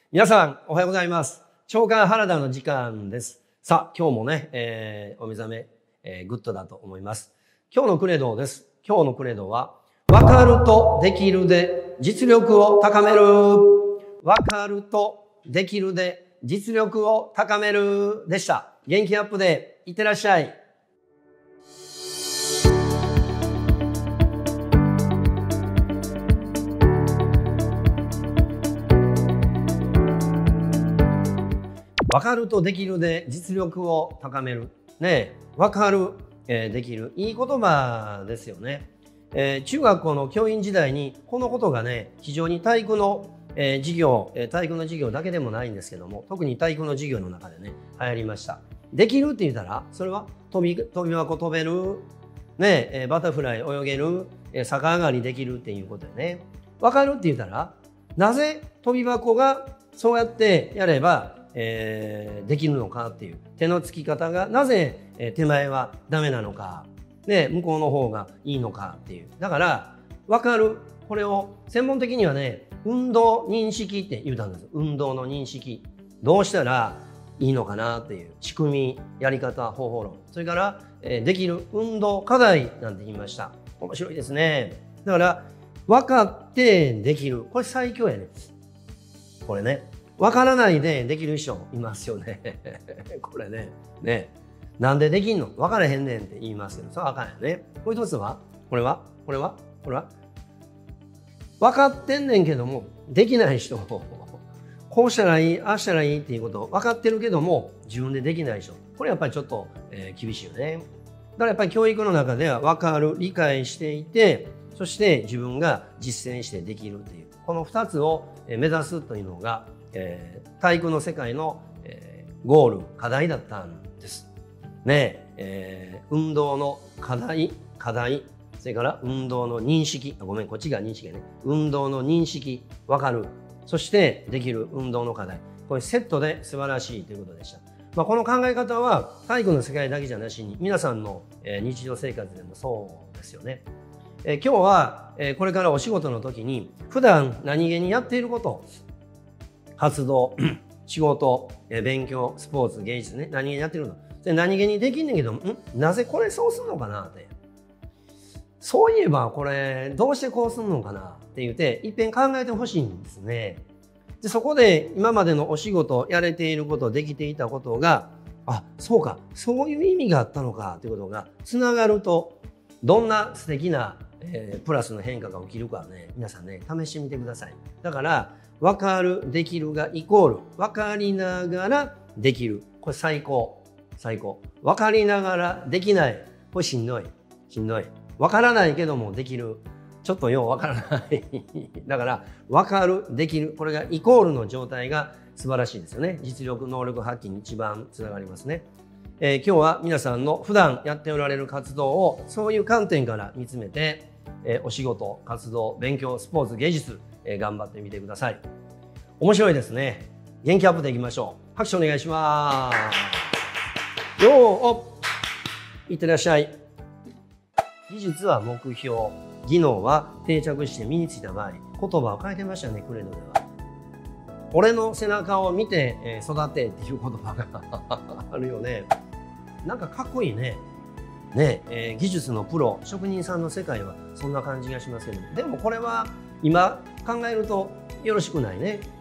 皆さん、おはようございます。長官原田の時間です。さあ、今日もね、お目覚め、グッドだと思います。今日のクレドです。今日のクレドは、わかるとできるで実力を高める。わかるとできるで実力を高めるでした。元気アップでいってらっしゃい。わかるとできるで実力を高める。ね、わかる、できる。いい言葉ですよね。中学校の教員時代にこのことがね、非常に体育の、授業、体育の授業だけでもないんですけども、特に体育の授業の中でね、流行りました。できるって言ったら、それは飛び箱飛べる、ね、バタフライ泳げる、逆上がりできるっていうことでね。わかるって言ったら、なぜ飛び箱がそうやってやればできるのかっていう、手のつき方がなぜ手前はダメなのか、ね、向こうの方がいいのかっていう。だから分かる。これを専門的にはね、運動認識って言うたんです。運動の認識。どうしたらいいのかなっていう仕組み、やり方、方法論。それからできる運動課題なんて言いました。面白いですね。だから分かってできる。これ最強やね。これね。わからないでできる人いますよね。これね。ね。なんでできんの？わからへんねんって言いますけど、それはあかんよね。もう一つはこれはわかってんねんけども、できない人。こうしたらいい、ああしたらいいっていうことを分かってるけども、自分でできない人。これやっぱりちょっと、厳しいよね。だからやっぱり教育の中では分かる、理解していて、そして自分が実践してできるっていう、この2つを目指すというのが、体育の世界の、ゴール、課題だったんです。ね、運動の課題、それから運動の認識、こっちが認識やね。運動の認識、わかる。そしてできる運動の課題。これセットで素晴らしいということでした。この考え方は体育の世界だけじゃなしに、皆さんの日常生活でもそうですよね。今日はこれからお仕事の時に、普段何気にやっていること、活動、仕事、勉強、スポーツ、芸術ね、何気にやってるの。で何気にできんねんけど、なぜこれそうするのかなって。そういえばこれどうしてこうするのかなって言って一遍考えてほしいんですね。でそこで今までのお仕事、やれていること、できていたことが、あ、そうか、そういう意味があったのかということがつながると、どんな素敵な、プラスの変化が起きるかね、皆さんね、試してみてください。だから分かる、できるがイコール分かりながらできる。これ最高。分かりながらできない。これしんどい。分からないけどもできる。ちょっとよう分からない。だから分かる、できる。これがイコールの状態が素晴らしいですよね。実力、能力発揮に一番つながりますね。今日は皆さんの普段やっておられる活動をそういう観点から見つめて、お仕事、活動、勉強、スポーツ、芸術、頑張ってみてください。面白いですね。元気アップでいきましょう。拍手お願いします。いってらっしゃい。技術は目標、技能は定着して身についた場合、言葉を変えてましたね、クレドでは。俺の背中を見て育てっていう言葉があるよね。なんかかっこいいね。技術のプロ、職人さんの世界はそんな感じがしますけど、でもこれは今考えるとよろしくないね。